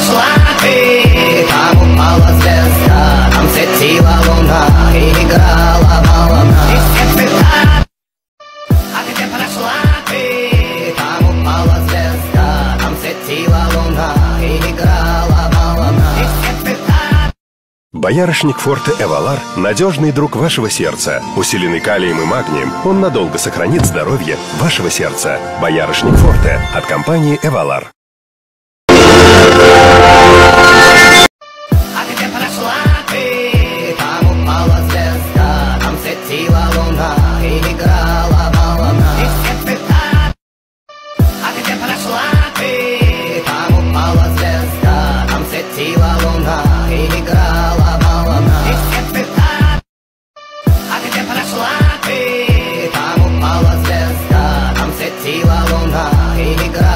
прошла ты, там упала звезда, там светила луна и играла волна. И все цвета. А где прошла ты, там упала звезда, там светила луна и играла волна. И все цвета. Боярышник Форте Эвалар – надежный друг вашего сердца. Усиленный калием и магнием, он надолго сохранит здоровье вашего сердца. Боярышник Форте от компании Эвалар. А где прошла ты, там упала звезда, там светила луна и играла волна. И все цвета. А где прошла ты, там упала звезда, там светила луна и играла волна. И все цвета. А где прошла ты, там упала звезда, там светила луна и играла.